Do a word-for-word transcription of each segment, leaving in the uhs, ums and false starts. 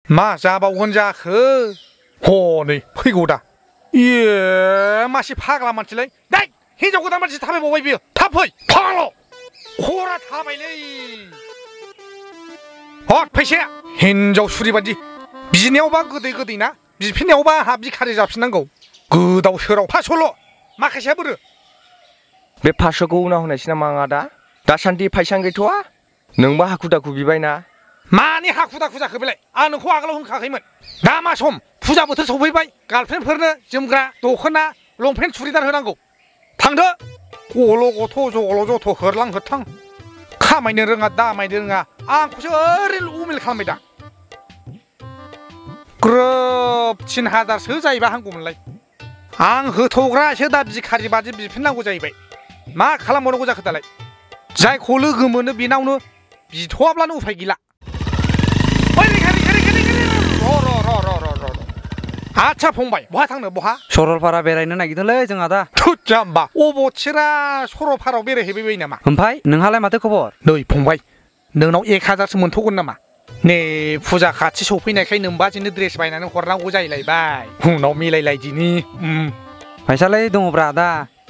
मा जाबावगोन जाखो हनै फैगौ दा ए मासे फाग्ला मानसिलै दै हिनजाव गोदान मानसि थाबायबावबाय बियो थाब फै फाग्ल' खरा थाबायलै हद फैसाया हिनजाव सुरि बादि बिनायावबा गोदै गोदै ना बिफिननायावबा आंहा बिखारि जाफिननांगौ गोदाव सोराव फास'ल' माखासेया बोरो बे फास'खौ उनाव होनायसै नामा आं आदा दासान्दि फैसा गैथ'वा नोंबो हाखु दाखु बिबायना मानि हाखु दाखु जाखो बेलाय आं नोंखौ आगोलाव होनखाखैमोन दा मा सम फुजा बोथोर सफैबाय गार्लफ्रेन्डफोरनो जोमग्रा दख'ना लंपेन्ट सुरिदार होनांगौ थांदो गल' गथ' जगल' जथ' होरलां होथां खामायनो रोङा दामायनो रोङा आंखौसो ओरैनो उमेल खालामबाय दा ग्रोब तिन हाजारसो जाहैबा हामगौमोनलाय आं होथ'ग्रासो दा बिखारि बादि बिफिननांगौ जाहैबाय मा खालामबावनांगौ जाखो दालाय जायखौ लोगो मोनो बेनावनो बिथ'वाब्लानो उफाय गैला आच्छा फंबाय बहा थांनो बहा सरलपारा बेरायनो नागिरदोंलै जोंहा दा थुद जाम्बा अबथिरा सरलपारायाव बेरायहैबाय नामा ओमफ्राय नोंहालाय माथो खबर नै फंबाय नोंनाव एक हाजारसो मोनथ'गोन नामा नै फुजा खाथि सफैनायखाय नोंबादिनो ड्रेस बायनानै हरनांगौ जाहैलायबाय उनाव मिलायलायदिनि फैसालाय दङब्रा दा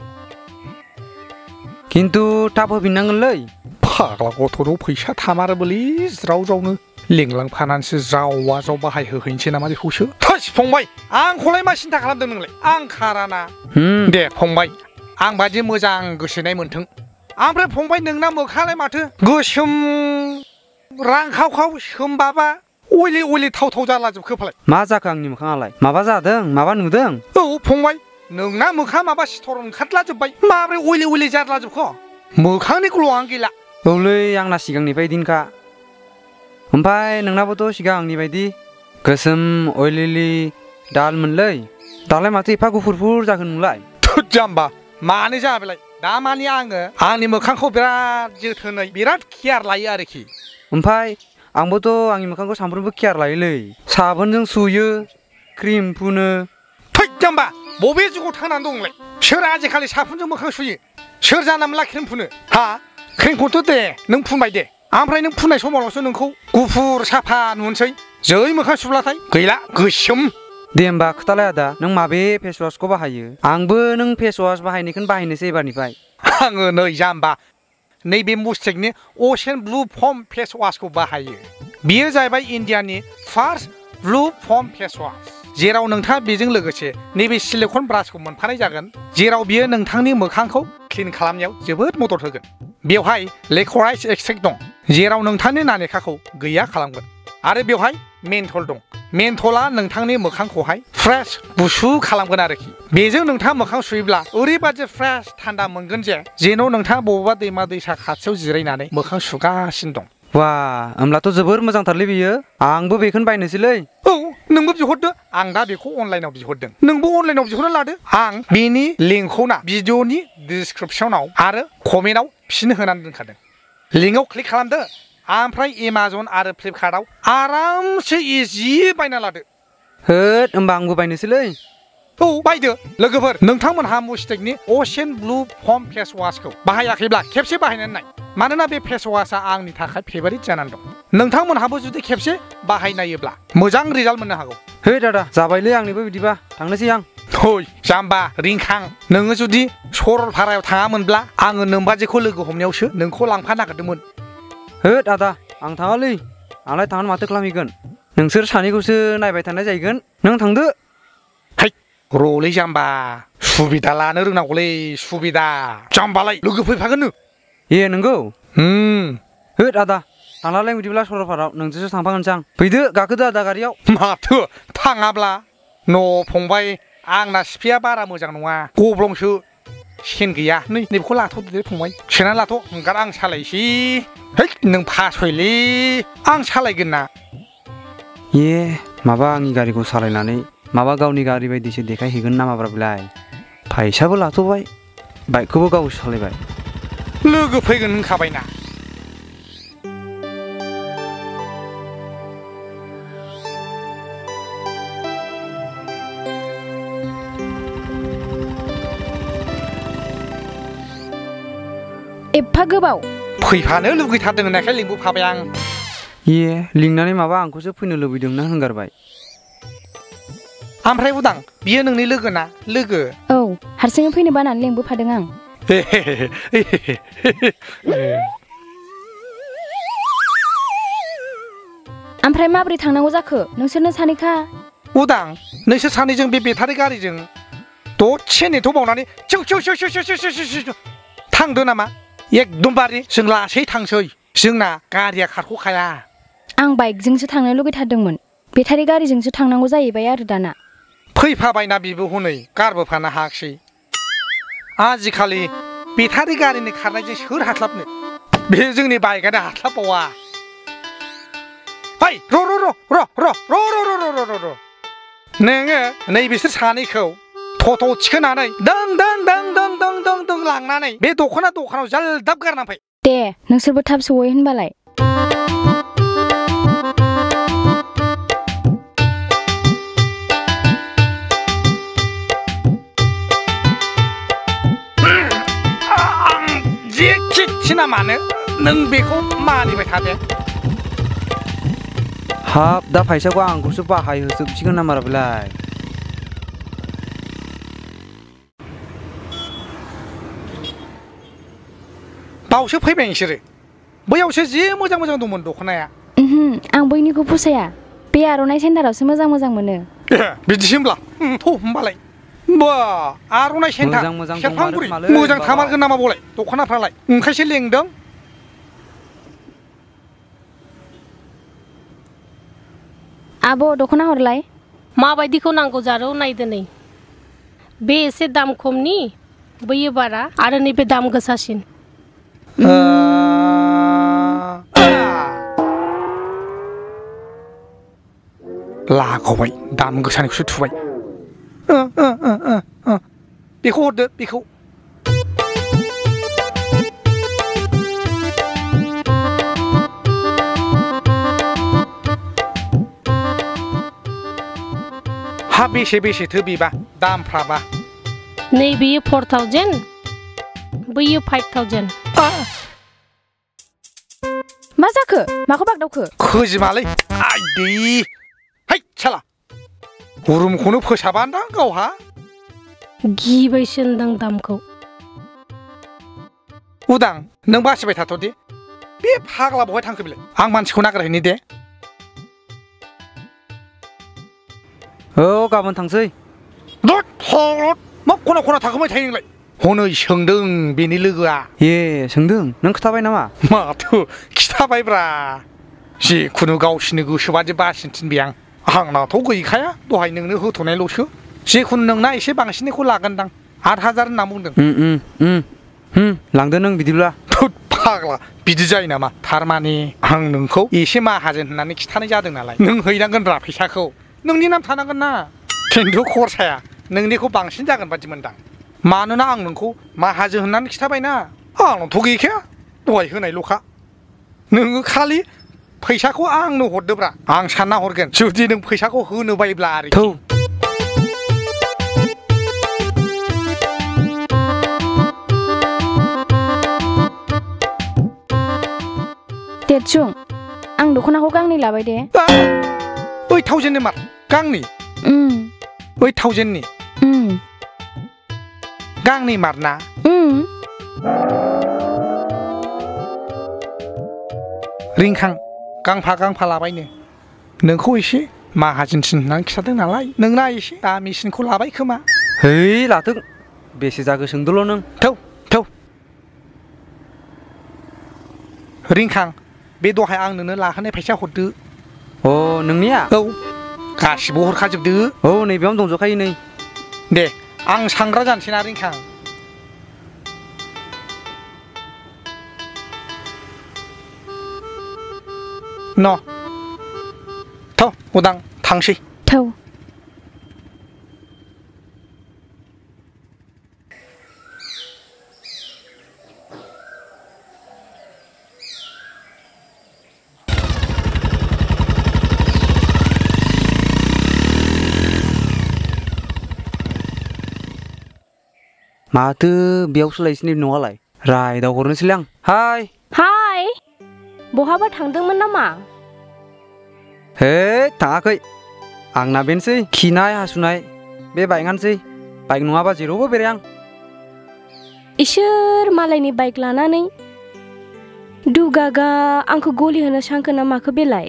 खिन्थु थाब होफिननांगोनलै फाग्ला गथ'नाव फैसा थामारोबोलै ज्राव ज्रावनो लिंलांफानानैसो जावा जाव बाहायहोहैनोसै नामा बेखौसो थोस फंबाय आंखौलाय मा सिन्था खालामदों नोंलाय आं खाराना दे फंबाय आं बादि मोजां गोसोनाय मोन्थों ओमफ्राय फंबाय नोंना मोखाङालाय माथो गोसोम रांखावखाव सोमबाबा अइलि अइलि थाव थाव जालाजोबखोफालाय मा जाखो आंनि मोखाङालाय माबा जादों माबा नुदों औ फंबाय नोंना मोखाङा माबा सिथर ओंखारलाजोब्बाय माब्रै अइलि अइलि जालाजोबखो मोखांनिखौल' आं गैला औलै आंना सिगांनिफ्राय दिनखा ओमफ्राय नोंनाबोथ' सिगां आंनि बायदि गोसोम अइलिलि दालमोनलै दालाय माथो एफा गुफुरफुर जाखो नोंलाय थुद जाम्बा मानो जाबायलाय दा मानि आङो आंनि मोखांखौ बिराद जोथोनै बिराद केयार लायो आरोखि ओमफ्राय आंबोथ' आंनि मोखांखौ सानफ्रोमबो केयार लायोलै साबोनजों सुयो क्रिम फुनो थैद जाम्बा बबे जुगाव थांनानै दं नोंलाय सोर आजिखालि साबोनजों मोखां सुयो सोर जानला मोनला क्रिम फुनो हा क्रिमखौथ' दे नों फुनबाय दे ओमफ्राय नों फुननाय समावल'सो नोंखौ गुफुर साफा नुनोसै जै मोखां सुब्लाथाय गैला गोसोम दे होमबा खोथालाय आदा नों माबे फेसवासखौ बाहायो आंबो नों फेसवास बाहायनायखौनो बाहायनोसै एबारनिफ्राय आङो नै जाम्बा नैबे मुस्टेकनि असेन ब्लु फम फेसवासखौ बाहायो बेयो जाहैबाय इण्डियानि फार्स्ट ब्लु फम फेसवास जेराव नोंथाङा बेजों लोगोसे नैबे सिलिकन ब्रासखौ मोनफानाय जागोन जेराव बियो नोंथांनि मोखांखौ क्लिन खालामनायाव जोबोद मदद होगोन बेवहाय लेकराइस एक्सट्रेक्ट दं जेराव नोंथांनि नानेखाखौ गैया खालामगोन आरो बेवहाय मेन्थल दं मेन्थला नोंथांनि मोखांखौहाय फ्रेश गुसु खालामगोन आरोखि बेजों नोंथाङा मोखां सुयोब्ला ओरैबादि फ्रेश थान्दा मोनगोन जे जेन' नोंथाङा बबेबा दैमा दैसा खाथियाव जिरायनानै मोखां सुगासिनो दं वा होमब्लाथ' जोबोर मोजांथारलै बियो आंबो बेखौनो बायनोसैलै औ नोंबो बिहरदो आं दा बेखौ अनलाइनाव बिहरदों नोंबो अनलाइनाव बिहरना लादो आं बेनि लिंकखौ ना भिडिअनि डिसक्रिपसनाव आरो कमेन्टआव फिन होनानै दोनखादों लिंकआव क्लिक खालामदो ओमफ्राय एमाजन आरो फ्लिपकार्टआव आरामसे इजि बायना लादो होद होमबा आंबो बायनोसैलै औ बायदो लोगोफोर नोंथांमोनहा मुस्टेकनि असेन ब्लु फम फेसवासखौ बाहायाखैब्ला खेबसे बाहायनानै नाय मानोना बे फेसवासआ आंनि थाखाय फेभारिट जानानै दं नोंथांमोनहाबो जुदि खेबसे बाहायनायोब्ला मोजां रिजाल्ट मोननो हागौ है दादा जाबायलै आंनिबो बिदिबा थांनोसै आं थै जाम्बा रिंखां नोङो जुदि सरलपारायाव थाङामोनब्ला आङो नोमबाजैखौ लोगो हमनायावसो नोंखौ लांफा नागिरदोंमोन होद आदा आं थाङालै आंलाय थांनानै माथो खालामहैगोन नोंसोर सानैखौसो नायबाय थानाय जाहैगोन नों थांदो है रलै जाम्बा सुबिदा लानो रोंनांगौलै सुबिदा जाम्बालाय लोगो फैफागोननो ए नंगौ हम होद आदा थांलालाय बिदिब्ला सरलपारायाव नोंजोंसो थांफागोनसै आं फैदो गाखोदो आदा गारियाव माथो थाङाब्ला न' फंबाय आंना सिफिया बारा मोजां नङा गब्लंसो सेन गैया नै नैबेखौ लाथ'दो फंबाय सेना लाथ' ओंखार आं सालायसै है नों फासयलै आं सालायगोन ना ए माबा आंनि गारिखौ सालायनानै माबा गावनि गारि बायदिसो देखायहैगोन नामाब्रा बेलाय फैसाबो लाथ'बाय बाइकखौबो गाव सालायबाय लोगो फैगोन होनखाबायना एफा गोबाव फैफानो लुगैथारदों होननायखाय लिंबोफाबाय आं ये लिंनानै माबा आंखौसो फैनो लुबैदोंना होनगारबाय ओमफ्राय उदां बियो नोंनि लोगो ना लोगो औ हारसिङै फैनो बानानै लेंबोफादों आं ओमफ्राय माबोरै थांनांगौ जाखो नोंसोरनो सानैखा उदां नोंसोर सानैजों बे बेटारि गारिजों दसे नेथ'बावनानै सिउ सिउ सिउ सिउ सिउ सिउ सिउ सिउ थांदो नामा एकदमबारे जों लासै थांसै जोंना गारिया खारख'खाया आं बाइकजोंसो थांनो लुगैथारदोंमोन बेटारि गारिजोंसो थांनांगौ जाहैबाय आरो दाना फैफाबायना बिबो हनै गारबोफानो हायाखिसै आजिखालि बेटारि गारिनि खारनायजों सोर हास्लाबनो बे जोंनि बाइकआनो हास्लाबबावा फै र' र' र' र' र' र' र' र' र' र' नोङो नैबिसोर सानैखौ थथ' थिखोनानै दों दों दों दों दों दों दों लांनानै बे दख'ना दखानाव जालदाब गारनानै फै दे नोंसोरबो थाब सौहै होनबालाय आं जेखि थिना मानो नों बेखौ मानिबाय थादे हाब दा फैसाखौ आंखौसो बाहायहोजोबसिगोन नामा बेलाय बावसो फैबाय नोंसोरो बैयावसो जि मोजां मोजां दंमोन दख'नाया ओहो आं बैनिखौ फसाया बे आर'नाइ सेन्टारावसो मोजां मोजां मोनो बिदिसो होमब्ला थ' होमबालाय बा आर'नाइ सेन्टार सेरफांगुरि मोजां थामारगोन नामा बलाय दख'नाफ्रालाय ओंखायसो लेंदों आब' दख'ना हरलाय माबायदिखौ नांगौ जारौ नायदो नै बे एसे दाम खमनि बैयो बारा आरो नैबे दाम गोसासिन लागावबाय दाम गोसानिखौसो थुबाय बेखौ हरदो बेखौ हा बेसे बेसेथो बेबा दामफ्राबा नै बेयो फोर थावजेन्ड बैयो फाइभ थावजेन्ड मा जाखो माखौ बागदावखो खोजिमालै आइदै है साला रुमखौनो फोसाबानदां गावहा गिबायसो होनदां दामखौ उदां नों बासिबाय थाथ' दे बे फाग्ला बहाय थांखो बेलाय आं मानसिखौ नागिरहैनि दे औ गाबोन थांसै मा खना खना थाखोबाय थायो नोंलाय हनै सोंदों बेनि लोगोआ ए सोंदों नों खोथाबाय नामा माथो खिथाबायब्रा जिखुनु गावसिनि गोसोबादि बासिनो थिनबाय आं आंनाथ' गैखाया दहाय नोंनो होथ'नायल'सो जिखुनु नोंना एसे बांसिननिखौ लागोनदां आठ हाजार होनना बुंदों लांदो नों बिदिब्ला फाग्ला बिदि जायो नामा थारमाने आं नोंखौ एसे माहाजोन होननानै खिथानाय जादों नालाय नों हैनांगोनब्रा फैसाखौ नोंनि नाम थानांगोन ना खिन्थु खरसाया नोंनिखौ बांसिन जागोन बादि मोनदां मानोना आं नोंखौ माहाजोन होननानै खिथाबायना आंनावथ' गैखाया दहाय होनायल'खा नोङो खालि फैसाखौ आंनो हरदोब्रा आं सानना हरगोन जुदि नों फैसाखौ होनो बायोब्ला आरोखि देरसुं आं दख'नाखौ गांनै लाबाय दे ओइट थावजेन्डनि मार गांनै ओइट थावजेन्डनि गांनै मार ना रिंखां गांफा गांफा लाबायनो नोंखौ एसे माहाजोनसिन होननानै खिथादों नालाय नोंना एसे दामिसिनखौ लाबाय खोमा है लाथों बेसे जागो सोंदोल' नों थौ थौ रिंखां बे दहाय आं नोंनो लाहोनाय फैसा हरदो अ नोंनिया औ गासिबो हरखाजोबदो औ नैबेयावनो दंजोबखायो नै दे आं सांग्रा जानोसै ना रिंखां न थौ उदां थांसै थौ माथो बेयावसो लायसै नङालाय राइदाव हरनोसैलै आं हाय हाय बहाबा थांदोंमोन नामा हे थाङाखै आंना बेनोसै खिनाय हासुनाय बे बाइकआनोसै बाइक नङाबा जेरावबो बेराय आं इसोर मालायनि बाइक लानानै दुगागा आंखौ गलि होनो सांखो ना माखो बेलाय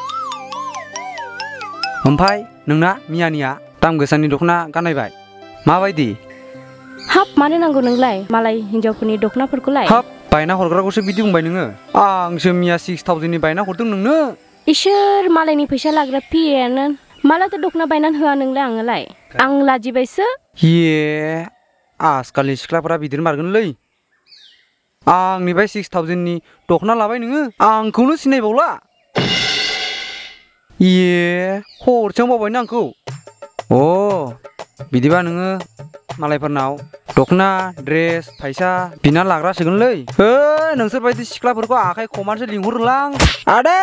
ओमफाय नोंना मियानिया दाम गोसानि दख'ना गाननायबाय माबायदि हाब मानो नांगौ नोंलाय मालाय हिनजावफोरनि दख'नाफोरखौलाय हाब बायना हरग्राखौसो बिदि बुंबाय नोङो आंसो मिया सिक्स थावजेन्डनि बायना हरदों नोंनो इसोर मालायनि फैसा लाग्रा पियानो मालाथो दख'ना बायनानै होआ नोंलाय आङोलाय आं लाजिबायसो ये आजखालनि सिख्लाफोरा बिदिनो मारगोनलै आंनिफ्राय सिक्स थावजेन्डनि दख'ना लाबाय नोङो आंखौनो सिनायबावला ये हरसेयाव बावबायना आंखौ अ बिदिबा नोङो मालायफोरनाव दख'ना ड्रेस फैसा बिना लाग्रासोगोनलै हो नोंसोर बायदि सिख्लाफोरखौ आखाइ खमानसो लिंहरोलां आदै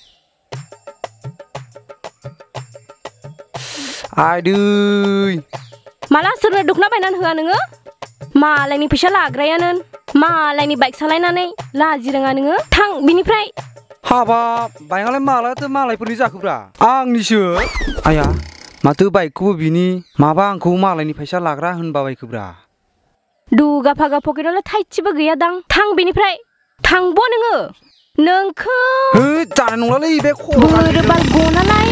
आदै माला सोरनो दख'ना बायनानै होआ नोङो मालायनि फैसा लाग्रायानो मालायनि बाइक सालायनानै लाजि रोङा नोङो थां बिनिफ्राय हाबाब बाइकआलाय मालाथो मालायफोरनि जाखोब्रा आंनिसो आया माथो बाइकखौबो बिनि माबा आंखौ मालायनि फैसा लाग्रा होनबाबायखोब्रा दुगा फागा पकेटावलाय थाइसेबो गैया दां थां बिनिफ्राय थांब नोङो नोंखौ हो जानाय नंलालै बे बोरैबा गनालाय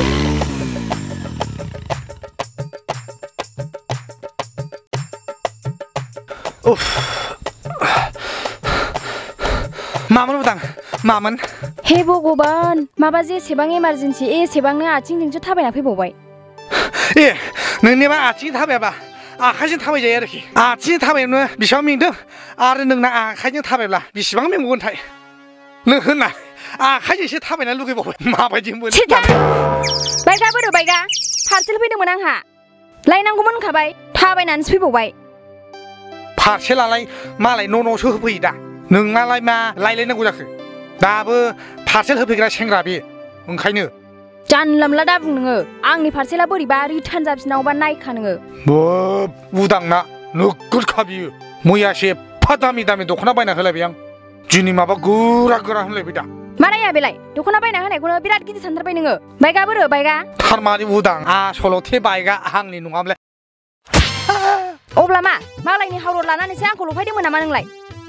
मामोन उदां मामोन हे भगबान माबा जेसेबां इमारजेन्सि एसेबांनो आथिंजोंसो थाबायना फैबावबाय ए नोंनिबा आथिं थाबायाबा आखाइजों थाबायजायो आरोखि आथिंजों थाबायनो बेसेबां मेंदों आरो नोंना आखाइजों थाबायब्ला बेसेबां मेंगोनथाय नों होनना आखाइजोंसो थाबायनो लुगैबावबाय माबायदि मोनो बाइकआ बोरो बाइकआ पार्सेल फैदोंमोन आंहा लायनांगौमोन होनखाबाय थाबायनानैसो फैबावबाय पार्सेलालाय मालाय न' न'सो होफैयो दा नोंनालाय मा लायलायनांगौ जाखो दाबो पार्सेल होफैग्रा सेंग्रा बे ओंखायनो जानला मोनला दा बुं नोङो आंनि पार्सेला बोरैबा रिटार्न जाफिनावबा नायखा नोङो उदांना नोगोदखा बियो मैयासो एफा दामि दामि दख'ना बायना होलायबाय आं दिनै माबा गोरा गोरा होनलायबाय दा मा नाया बेलाय दख'ना बायना होनायखौनो बिराद गिदिर सानथारबाय नोङो बाइकआ बोरो बाइकआ थारमानि उदां आसलथे बाइकआ आंनि नङामोनलाय अब्ला मा मालायनि हावरद लानानैसो आंखौ लफायदोंमोन नामा नोंलाय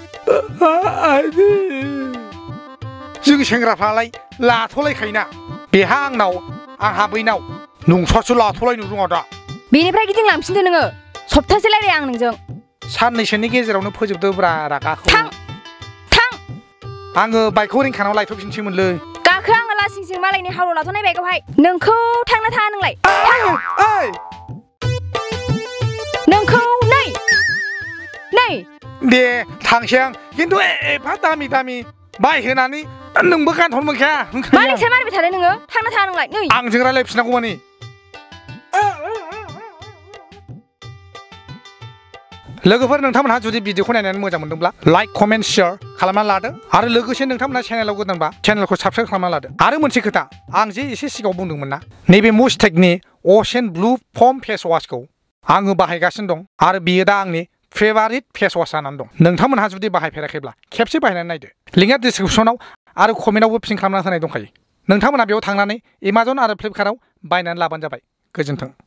जों सेंग्राफ्रालाय लाथ'लायखायोना बेहा आंनाव आंहा बैनाव नोंस्रासो लाथ'लायनो रोङा दा बेनिफ्राय गिदिंलांफिनदो नोङो सप्तासे रायलाय आं नोंजों साननैसोनि गेजेरावनो फोजोबदोब्रा रागाखौ थां थां आङो बाइकखौ रिंखानाव लायथ'फिनसैमोनलै गाखो आङो लासिंसिं मालायनि हावरद लाथ'नाय बाइकआवहाय नोंखौ थांना थाङा नोंलाय नोंखौ नै नै दे थांसै आं खिन्थु एफा दामि दामि बायहोनानै नोंबो गानथ'नो मोनखाया मालिकसो मारिबाय थादों नोङो थांना थाङा नोंलाय नै आंजों रायलायफिननांगौ मानि लोगोफोर नोंथांमोनहा जुदि भिडिअखौ नायनानै मोजां मोनदोंब्ला लाइक कमेन्ट शेयार खालामनानै लादो आरो लोगोसे नोंथांमोनहा चेनेलाव गोदानबा चेनेलखौ साबस्क्राइब खालामना लादो आरो मोनसे खोथा आं जे एसे सिगाङाव बुंदोंमोन ना नैबे मुस्टेकनि असेन ब्लु फम फेस वाशखौ आङो बाहायगासिनो दं आरो बियो दा आंनि फेभारिट फेस वाश जानानै दं नोंथांमोनहा जुदि बाहायफेराखैब्ला खेबसे बाहायनानै नायदो लिंकआ डिसक्रिपसनाव आरो कमेन्टआवबो पिन खालामना होनाय दंखायो नोंथांमोनहा बेयाव थांनानै एमाजन आरो फ्लिपकार्टआव बायनानै लाबानो जाबाय गोजोन्थों।